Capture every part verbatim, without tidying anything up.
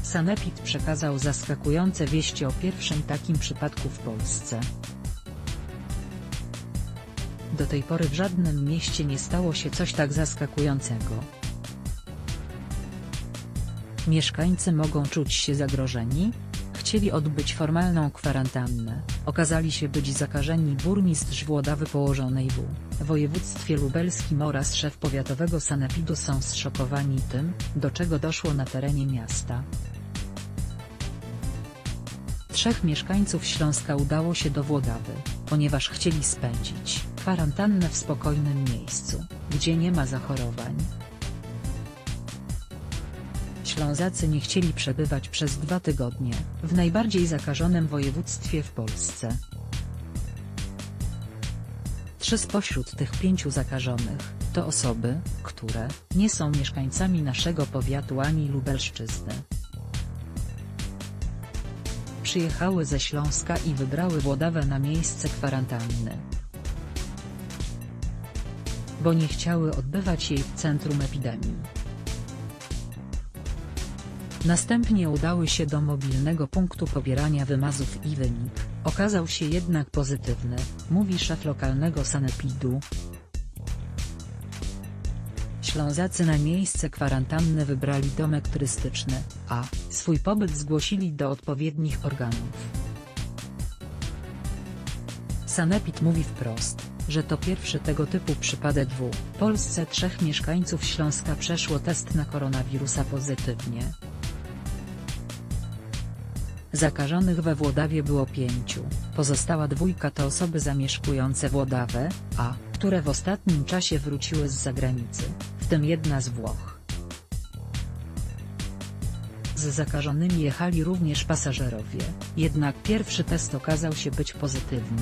Sanepid przekazał zaskakujące wieści o pierwszym takim przypadku w Polsce. Do tej pory w żadnym mieście nie stało się coś tak zaskakującego. Mieszkańcy mogą czuć się zagrożeni? Chcieli odbyć formalną kwarantannę, okazali się być zakażeni. Burmistrz Włodawy położonej w województwie lubelskim oraz szef powiatowego sanepidu są zszokowani tym, do czego doszło na terenie miasta. Trzech mieszkańców Śląska udało się do Włodawy, ponieważ chcieli spędzić kwarantannę w spokojnym miejscu, gdzie nie ma zachorowań. Ślązacy nie chcieli przebywać przez dwa tygodnie w najbardziej zakażonym województwie w Polsce. Trzy spośród tych pięciu zakażonych to osoby, które nie są mieszkańcami naszego powiatu ani Lubelszczyzny. Przyjechały ze Śląska i wybrały Włodawę na miejsce kwarantanny, bo nie chciały odbywać jej w centrum epidemii. Następnie udały się do mobilnego punktu pobierania wymazów i wynik okazał się jednak pozytywny, mówi szef lokalnego sanepidu. Ślązacy na miejsce kwarantanny wybrali domek turystyczny, a swój pobyt zgłosili do odpowiednich organów. Sanepid mówi wprost, że to pierwszy tego typu przypadek w Polsce. Trzech mieszkańców Śląska przeszło test na koronawirusa pozytywnie. Zakażonych we Włodawie było pięciu, pozostała dwójka to osoby zamieszkujące Włodawę, a które w ostatnim czasie wróciły z zagranicy, w tym jedna z Włoch. Z zakażonymi jechali również pasażerowie, jednak pierwszy test okazał się być pozytywny.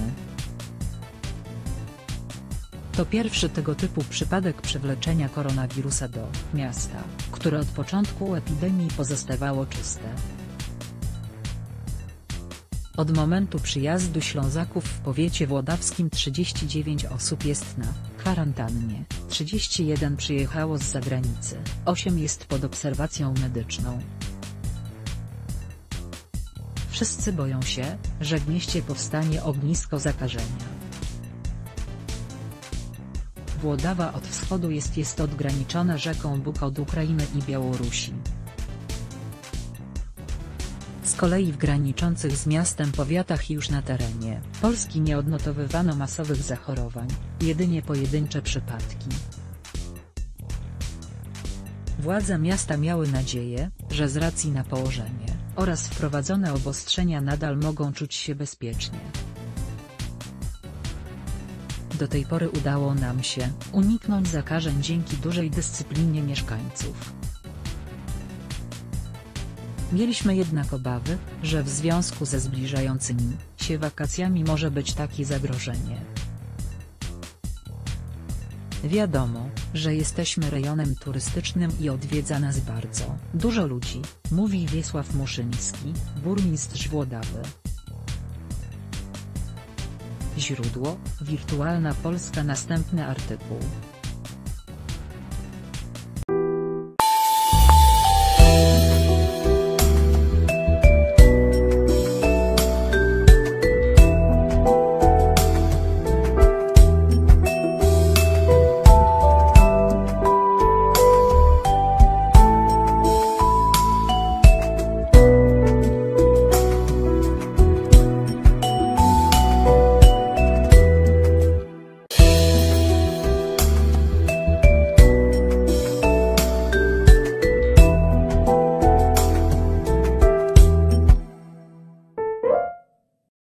To pierwszy tego typu przypadek przywleczenia koronawirusa do miasta, które od początku epidemii pozostawało czyste. Od momentu przyjazdu Ślązaków w powiecie włodawskim trzydzieści dziewięć osób jest na kwarantannie, trzydzieści jeden przyjechało z zagranicy, osiem jest pod obserwacją medyczną. Wszyscy boją się, że w mieście powstanie ognisko zakażenia. Włodawa od wschodu jest jest odgraniczona rzeką Bug od Ukrainy i Białorusi. Z kolei w graniczących z miastem powiatach już na terenie Polski nie odnotowywano masowych zachorowań, jedynie pojedyncze przypadki. Władze miasta miały nadzieję, że z racji na położenie oraz wprowadzone obostrzenia nadal mogą czuć się bezpiecznie. Do tej pory udało nam się uniknąć zakażeń dzięki dużej dyscyplinie mieszkańców. Mieliśmy jednak obawy, że w związku ze zbliżającymi się wakacjami może być takie zagrożenie. Wiadomo, że jesteśmy rejonem turystycznym i odwiedza nas bardzo dużo ludzi, mówi Wiesław Muszyński, burmistrz Włodawy. Źródło: Wirtualna Polska. Następny artykuł.